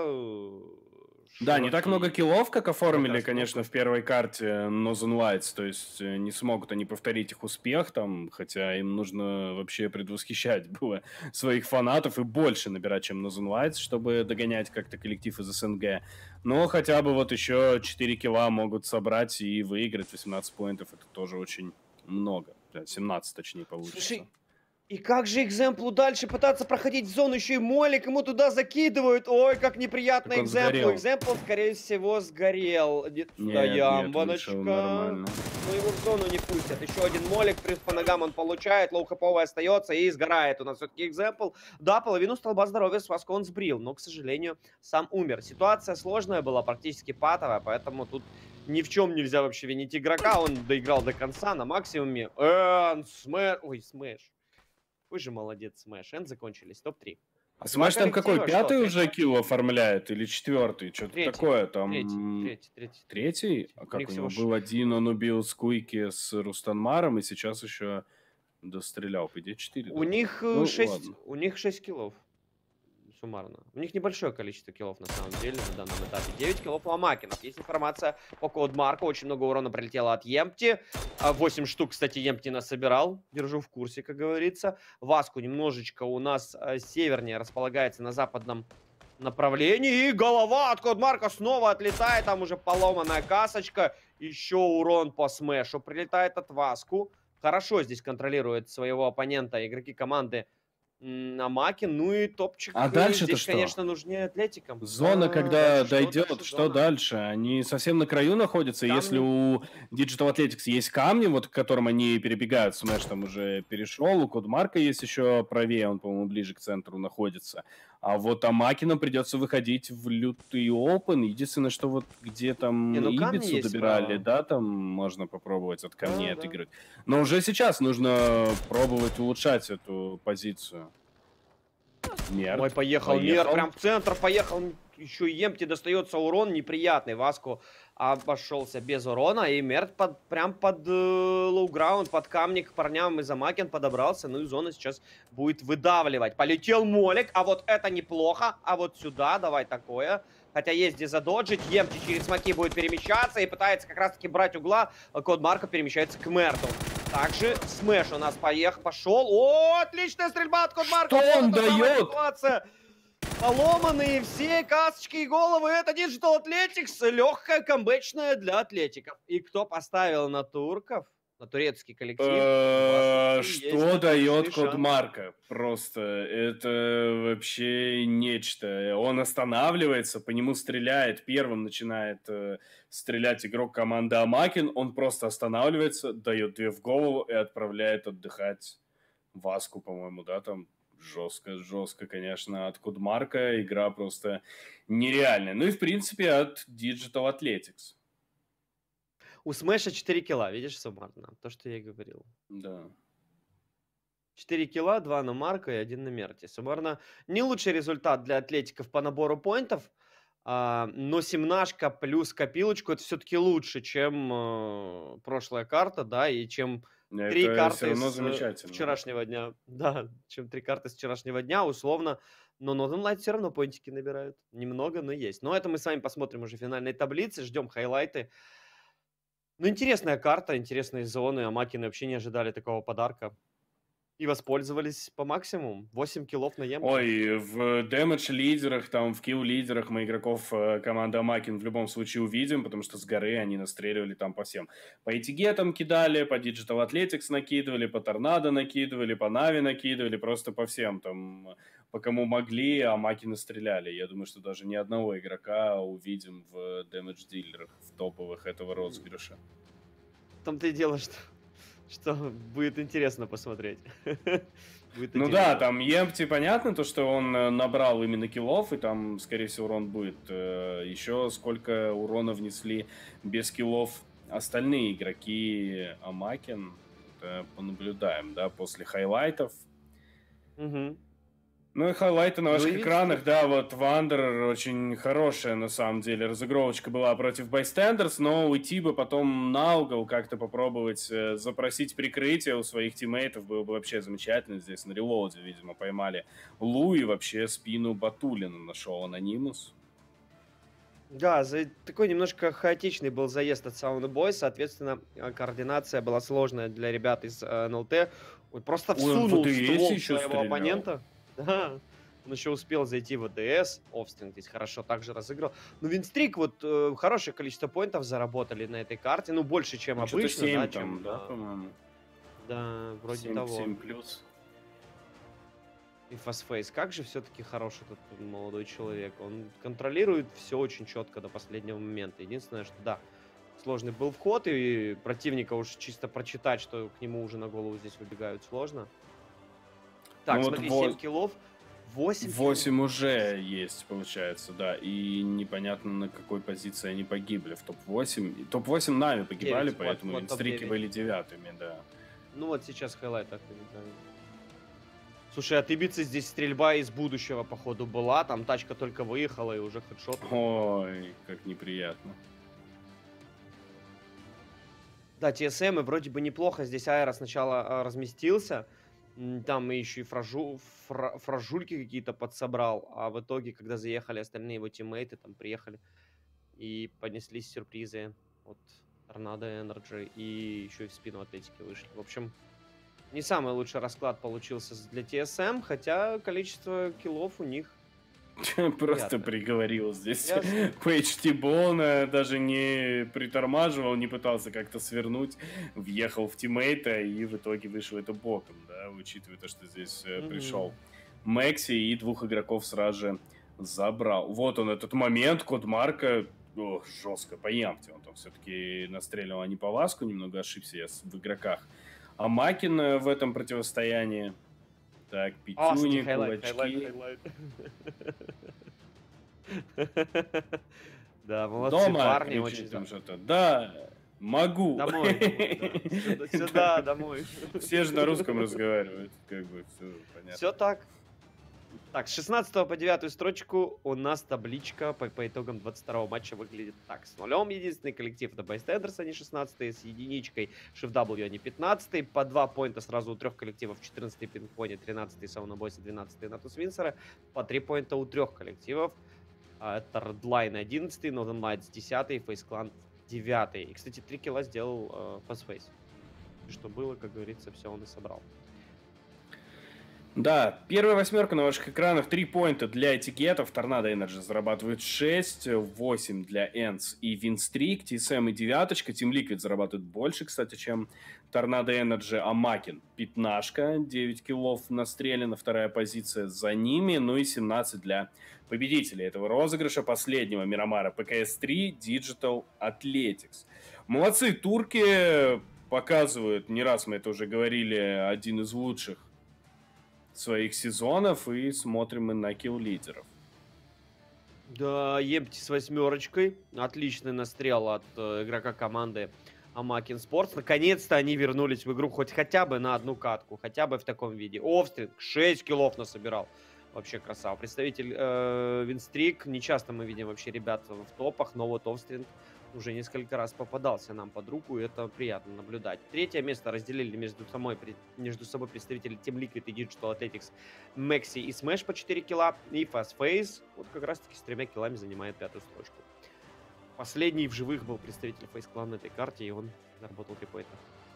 Да, не так много киллов, как оформили, раз конечно, в первой карте Northern Lights. То есть э, не смогут они повторить их успех там, хотя им нужно вообще предвосхищать было своих фанатов и больше набирать, чем Northern Lights, чтобы догонять как-то коллектив из СНГ. Но хотя бы вот еще четыре килла могут собрать и выиграть. восемнадцать поинтов, это тоже очень много. семнадцать, точнее, получится. Слушай, и как же экземплу дальше пытаться проходить в зону, еще и молик ему туда закидывают. Ой, как неприятно Так он экземплу. сгорел. Экземпл, скорее всего, сгорел. Нет, Нет, да, нет, ямбаночка. вышел нормально. Ну его в зону не пустят. Еще один молик, плюс по ногам он получает, лоу-хаповый остается и сгорает. У нас все-таки экземпл. Да, половину столба здоровья с Васко он сбрил, но, к сожалению, сам умер. Ситуация сложная была, практически патовая, поэтому тут ни в чем нельзя вообще винить игрока. Он доиграл до конца на максимуме. Эн, Смэш. Ой, Смэш. Вы же молодец, Смэш. Энд закончились. топ три. А Смэш там какой? коллектива, Пятый что, уже килл оформляет или четвертый? Что-то Третий, такое там. Третий, третий, третий. Третий? А У как них у него всего был один, он убил Скуйки с Рустанмаром, и сейчас еще дострелял. По идее, четыре. У них Ну, шесть, ладно. у них шесть киллов. Суммарно. У них небольшое количество киллов на самом деле на данном этапе. девять киллов у Амакинов. Есть информация по Кодмарку. Очень много урона прилетело от Емпти. восемь штук, кстати, Емпти насобирал. Держу в курсе, как говорится. Васку немножечко у нас э, севернее располагается на западном направлении. И голова от Кодмарка снова отлетает. Там уже поломанная касочка. Еще урон по смешу прилетает от Васку. Хорошо здесь контролирует своего оппонента игроки команды Амакин. Ну и топчик. А дальше-то здесь, что? конечно, нужнее Атлетикам. Зона, А, когда дальше дойдет, Дальше что зона. дальше? Они совсем на краю находятся. Камни. Если у Digital Athletics есть камни, вот к которым они перебегают, Смэш там уже перешел, у Кодмарка есть еще правее, он, по-моему, ближе к центру находится. А вот Амакинам придется выходить в лютый опен. Единственное, что вот где там Не, ну камни Ибицу есть добирали, справа. да, там можно попробовать от камней Да, да. отыграть. Но уже сейчас нужно пробовать улучшать эту позицию. Мерт. Ой, поехал, Поехал. Мер, прям в центр поехал. Еще и Емпти достается урон неприятный. Васку обошелся без урона, и Мерт под, прям под э, лоу-граунд, под камни к парням из Амакен подобрался, ну и зона сейчас будет выдавливать. Полетел молик, а вот это неплохо, а вот сюда давай такое. Хотя есть где задоджить, Емти через смоки будет перемещаться и пытается как раз-таки брать угла, Код Марка перемещается к Мерту. Также Смэш у нас поехал, пошел. О, отличная стрельба от Код Марка. Что он дает? Поломанные все касочки и головы. Это Digital Athletics. Легкая камбэчная для атлетиков. И кто поставил на турков? На турецкий коллектив. Что дает Код Марка? Просто это вообще нечто. Он останавливается, по нему стреляет. Первым начинает э, стрелять игрок команды Амакен. Он просто останавливается, дает две в голову и отправляет отдыхать Васку, по-моему, да, там. Жестко, жестко, конечно, от Код Марка. Игра просто нереальная. Ну и, в принципе, от Digital Athletics. У Смэша четыре килла, видишь, суммарно? То, что я и говорил. Да. четыре килла, два на Марка и один на Мерти. Суммарно не лучший результат для атлетиков по набору поинтов, а, но семнашка плюс копилочку это все-таки лучше, чем э, прошлая карта, да, и чем это три карты с вчерашнего дня. Да, чем три карты с вчерашнего дня, условно. Но Northern Light все равно поинтики набирают. Немного, но есть. Но это мы с вами посмотрим уже в финальной таблице, ждем хайлайты. Ну, интересная карта, интересные зоны. Амакины вообще не ожидали такого подарка. И воспользовались по максимуму. восемь киллов на Емке. Ой, в дэмэдж-лидерах, там, в килл-лидерах мы игроков команды Амакен в любом случае увидим, потому что с горы они настреливали там по всем. По Этигетам кидали, по Digital Athletics накидывали, по Торнадо накидывали, по Нави накидывали, просто по всем там, по кому могли, Амакины стреляли. Я думаю, что даже ни одного игрока увидим в дэмэдж-дилерах, в топовых этого розыгрыша. В том-то и дело, что... Что будет интересно посмотреть. Будет ну интересно. Да, там Емпти, понятно, то, что он набрал именно киллов, и там, скорее всего, урон будет. Еще сколько урона внесли без киллов остальные игроки Амакен. Это понаблюдаем, да, после хайлайтов. Угу. Ну и хайлайты на ваших ну, экранах, да, вот Wanderer очень хорошая, на самом деле, разыгровочка была против Bystanders, но уйти бы потом на угол, как-то попробовать э, запросить прикрытие у своих тиммейтов было бы вообще замечательно. Здесь на релоуде, видимо, поймали Лу и вообще спину Батулина нашел Анонимус. Да, за... такой немножко хаотичный был заезд от Soundboy, соответственно, координация была сложная для ребят из э, эн эл тэ. Он просто всунул Ой, ствол своего оппонента. Да, он еще успел зайти в АДС, Offstring здесь хорошо также разыграл. Ну, Винстрик, вот, э, хорошее количество поинтов заработали на этой карте, ну, больше, чем ну, обычно, семь, да, там, чем, да, по-моему. Да, вроде семь, того. семь плюс. И Fastface, как же все-таки хорош этот молодой человек, он контролирует все очень четко до последнего момента. Единственное, что, да, сложный был вход, и противника уж чисто прочитать, что к нему уже на голову здесь выбегают, сложно. Так, ну смотри, вот семь киллов, восемь восемь уже есть, получается, да. И непонятно, на какой позиции они погибли. В топ восемь. топ восемь нами погибали, девять, поэтому вот, Винстрики вот были девятыми, да. Ну вот сейчас хайлайт так да. Слушай, от Ибицы здесь стрельба из будущего, походу, была. Там тачка только выехала и уже хедшот. Ой, как неприятно. Да, ти эс эм и вроде бы неплохо. Здесь Аэро сначала а, разместился. Там еще и фражу, фра, фражульки какие-то подсобрал, а в итоге, когда заехали остальные его тиммейты, там приехали и понеслись сюрпризы от Торнадо, Энерджи, и еще и в спину Атлетики вышли. В общем, не самый лучший расклад получился для ти эс эм, хотя количество киллов у них просто приговорил здесь Пейдж Тибона, даже не притормаживал, не пытался как-то свернуть, въехал в тиммейта и в итоге вышел это боком, да, учитывая то, что здесь mm-hmm. пришел Мэкси и двух игроков сразу же забрал. Вот он, этот момент, Код Марка, о, жестко, по Ямте он там все-таки настреливал, а не по Васку, немного ошибся я в игроках. А Макин в этом противостоянии. Так, пятюни, кулачки. Да, молодцы парни, очень там что-то. Да, могу. Домой. Сюда, домой. Все же на русском разговаривают, как бы, все понятно. Все так. Так, с шестнадцатого по девятую строчку у нас табличка по, по итогам двадцать второго матча выглядит так. С нулем единственный коллектив это Байстендерс, они шестнадцатые, с единичкой Shift W они пятнадцатые, по два поинта сразу у трех коллективов, четырнадцатый Пинг-Пони, тринадцатый Саунабойс и двенадцатый Натус Винсера, по три поинта у трех коллективов. А, это Redline одиннадцатый, Northern Lights десятый, Face Clan девятый. И, кстати, три килла сделал э, Fastface. И что было, как говорится, все он и собрал. Да, первая восьмерка на ваших экранах. Три поинта для этикетов. Торнадо Энерджи зарабатывает шесть, восемь для Энс и Винстрик. ти эс эм и девяточка. Team Liquid зарабатывает больше, кстати, чем Торнадо Энерджи. А Макин пятнашка, девять киллов настреляно. Вторая позиция за ними. Ну и семнадцать для победителей этого розыгрыша. Последнего Мирамара пэ ка эс три, Digital Athletics. Молодцы, турки показывают, не раз мы это уже говорили, один из лучших своих сезонов, и смотрим мы на килл-лидеров. Да, Емпти с восьмерочкой. Отличный настрел от э, игрока команды Амакин Спортс. Наконец-то они вернулись в игру хоть хотя бы на одну катку, хотя бы в таком виде. Овстринг шесть киллов насобирал. Вообще красава. Представитель э, Винстрик. Не часто мы видим вообще ребят в топах, но вот Овстринг уже несколько раз попадался нам под руку, и это приятно наблюдать. Третье место разделили между, самой, между собой представители Team Liquid и Digital Athletics Mexi и Smash по четыре килла, и Fastface вот как раз таки с тремя киллами занимает пятую строчку. Последний в живых был представитель Face Clan на этой карте, и он заработал три поинта.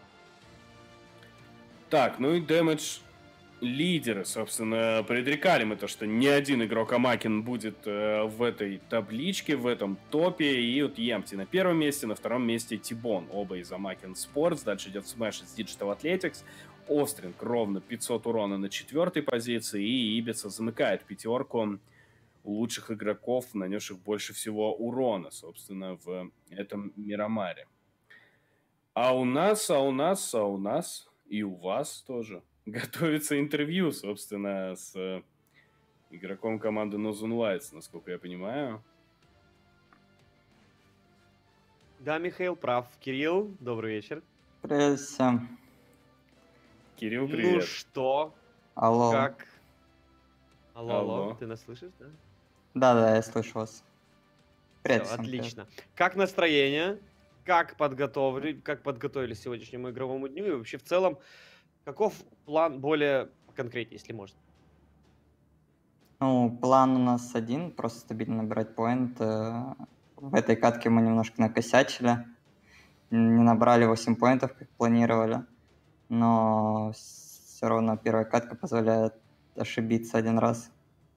Так, ну и Damage лидеры, собственно, предрекали мы то, что ни один игрок Амакин будет э, в этой табличке, в этом топе. И вот Емпти на первом месте, на втором месте Тибон, оба из Амакин Спортс. Дальше идет Smash с Digital Athletics. Остринг ровно пятьсот урона на четвертой позиции. И Ибица замыкает пятерку лучших игроков, нанесших больше всего урона, собственно, в этом Мирамаре. А у нас, а у нас, а у нас и у вас тоже готовится интервью, собственно, с э, игроком команды Northern Lights, насколько я понимаю. Да, Михаил прав. Кирилл, добрый вечер. Привет всем. Кирилл, привет. Ну что? Алло. Как? Алло, алло, Алло. ты нас слышишь, да? Да-да, я слышу вас. Привет Всё, всем, привет. отлично. Как настроение? Как подготовили, как подготовились к сегодняшнему игровому дню? И вообще в целом, каков план более конкретнее, если можно? Ну, план у нас один, просто стабильно набирать поинт. Э, В этой катке мы немножко накосячили. Не набрали восемь поинтов, как планировали. Но все равно первая катка позволяет ошибиться один раз.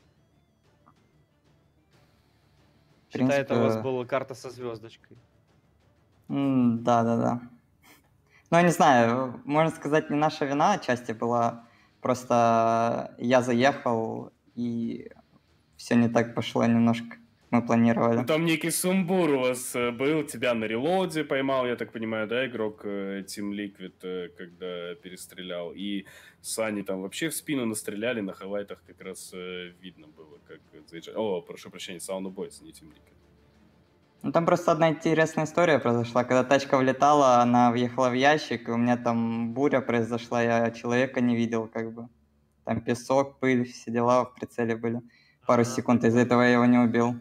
В Считай, это у вас принципе, была карта со звездочкой. м, да-да-да. Ну, я не знаю, можно сказать, не наша вина отчасти была. Просто я заехал, и все не так пошло немножко, как мы Ну, планировали. там некий сумбур у вас э, был, тебя на релоаде поймал, я так понимаю, да, игрок э, Team Liquid, э, когда перестрелял, и Сани там вообще в спину настреляли, на хайлайтах как раз э, видно было, как заезжали. О, прошу прощения, Саунабойс, не Team Liquid. Ну, там просто одна интересная история произошла. Когда тачка влетала, она въехала в ящик, и у меня там буря произошла, я человека не видел, как бы. Там песок, пыль, все дела в прицеле были. Пару А, секунд, из-за прикольно. этого я его не убил.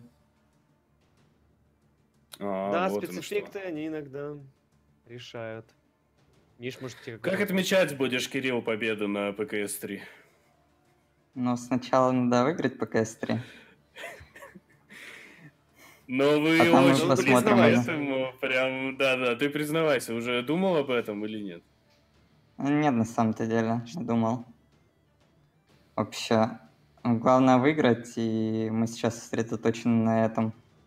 А, Да, вот оно что. спецэффекты, они иногда решают. Миш, может, тебе Как какой-то вопрос? отмечать будешь, Кирилл, победу на пэ ка эс три? Но сначала надо выиграть пэ ка эс три. Но вы А там мы очень близко посмотрим к признавайся. уже. этому, прям, да-да, ты признавайся, уже думал об этом или нет? Нет, на самом-то деле, не думал. Вообще, главное выиграть, и мы сейчас сосредоточены на этом.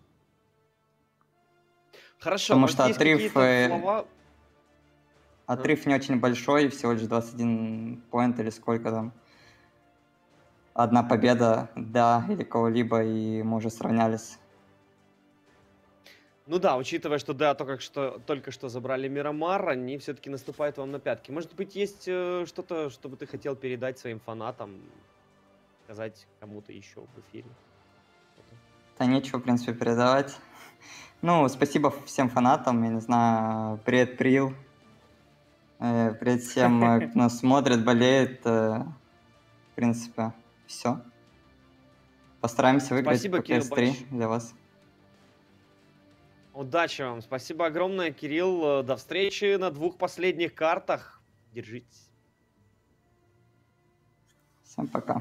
Хорошо, Потому может, что есть отрыв, какие-то э, слова? А? отрыв не очень большой, всего лишь двадцать один поинт или сколько там. Одна победа, да, или кого-либо, и мы уже сравнялись. Ну да, учитывая, что да, только что, только что забрали Мирамар, они все-таки наступают вам на пятки. Может быть, есть э, что-то, что бы ты хотел передать своим фанатам, сказать кому-то еще в эфире? Что-то? Да нечего, в принципе, передавать. Ну, спасибо всем фанатам, я не знаю, привет, Прил. Э, Привет всем, э, кто нас смотрит, болеет. э, В принципе, все. Постараемся выиграть Спасибо, по Кирилл, пи эс три большое. для вас. Удачи вам. Спасибо огромное, Кирилл. До встречи на двух последних картах. Держитесь. Всем пока.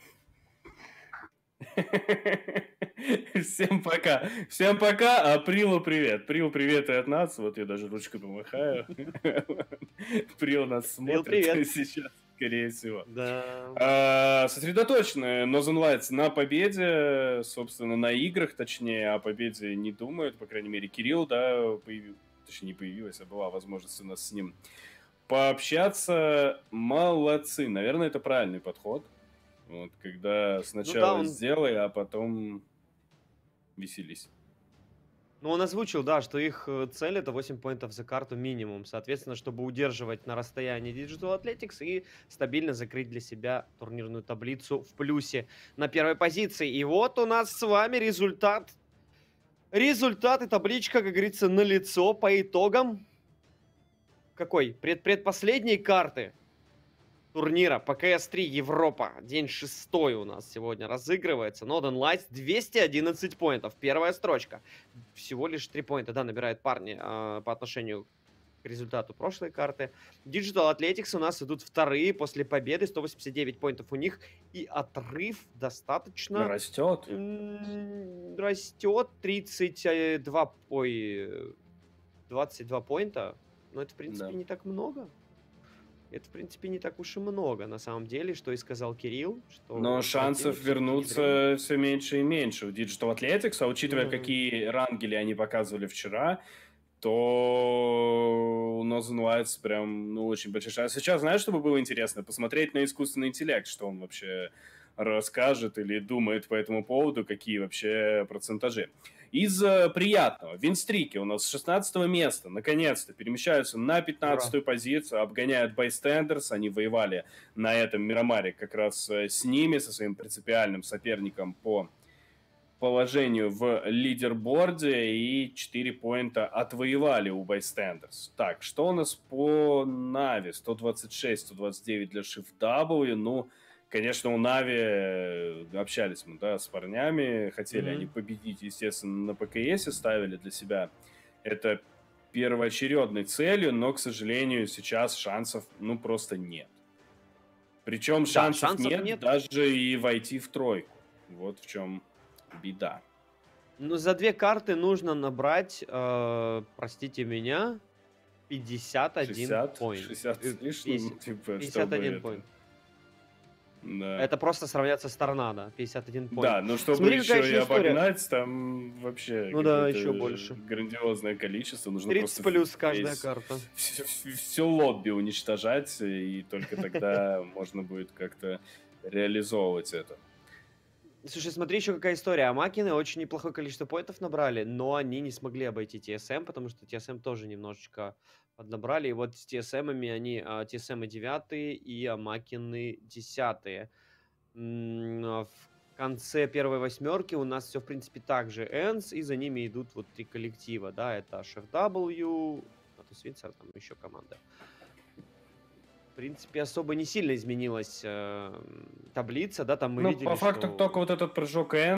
Всем пока. Всем пока. А Прилу привет. Прил, привет и от нас. Вот я даже ручкой помахаю. Прил нас Прил, смотрит привет. сейчас, скорее всего. Да. А, Сосредоточены Northern Lights на победе, собственно, на играх, точнее, о победе не думают, по крайней мере, Кирилл, да, появил, точнее, не появилась, а была возможность у нас с ним пообщаться. Молодцы. Наверное, это правильный подход. Вот, когда Ну да, сначала он, сделай, а потом веселись. ну, он озвучил, да, что их э, цель это восемь поинтов за карту минимум. Соответственно, чтобы удерживать на расстоянии Digital Athletics и стабильно закрыть для себя турнирную таблицу в плюсе на первой позиции. И вот у нас с вами результат. Результат и табличка, как говорится, налицо по итогам. Какой? Пред предпоследней карты турнира по кэ эс три Европа. День шестой у нас сегодня разыгрывается. Northern Lights двести одиннадцать поинтов. Первая строчка. Всего лишь три поинта, да, набирают парни э, по отношению к результату прошлой карты. Digital Athletics у нас идут вторые после победы. сто восемьдесят девять поинтов у них. И отрыв достаточно... Растет. м, Растет. тридцать два, ой, двадцать два поинта. Но это, в принципе, Да. не так много. Это, в принципе, не так уж и много, на самом деле, что и сказал Кирилл. Что Но шансов противник всё-таки дрянь. вернуться все меньше и меньше у Digital Athletics, а Ну учитывая, да. какие рангели они показывали вчера, то у Northern Lights прям, ну, очень большой шанс. Сейчас, знаешь, что бы было интересно? Посмотреть на искусственный интеллект, что он вообще расскажет или думает по этому поводу, какие вообще процентажи. Из э, приятного, винстрики у нас с шестнадцатого места, наконец-то, перемещаются на Ура. пятнадцатую позицию, обгоняют Байстендерс, они воевали на этом Мирамаре как раз э, с ними, со своим принципиальным соперником по положению в лидерборде, и четыре поинта отвоевали у Байстендерс. Так, что у нас по Нави? сто двадцать шесть сто двадцать девять для Shift W, ну... Конечно, у Нави общались мы, да, с парнями, хотели они Мгм. победить, естественно, на ПКСе, ставили для себя это первоочередной целью, но, к сожалению, сейчас шансов, ну, просто нет. Причем Да, шансов шансов нет нет. даже и войти в тройку. Вот в чем беда. Ну, за две карты нужно набрать, э, простите меня, пятьдесят один шестьдесят, поинт. шестьдесят Э, с лишним, пятьдесят типа, пятьдесят чтобы один это... поинт. Да. Это просто сравняться с Торнадо. пятьдесят один поинт. Да, но чтобы Смотри, какая еще и еще история. обогнать, там вообще Ну да, какое-то еще больше. грандиозное количество. Нужно тридцать просто плюс каждая весь, карта. все, все лобби уничтожать, и только тогда можно будет как-то реализовывать это. Слушай, смотри, еще какая история. Амакины очень неплохое количество поинтов набрали, но они не смогли обойти ти эс эм, потому что ти эс эм тоже немножечко поднабрали. И вот с ти эс эм-ами они, а, ти эс эм девятые и Амакины десятые. М, а В конце первой восьмерки у нас все, в принципе, так же. Энс, и за ними идут вот три коллектива, да, это эйч эф дабл ю, а то Свинцер, там еще команда. В принципе, особо не сильно изменилась э, таблица, да, там мы Ну, видели, по факту, что... только вот этот прыжок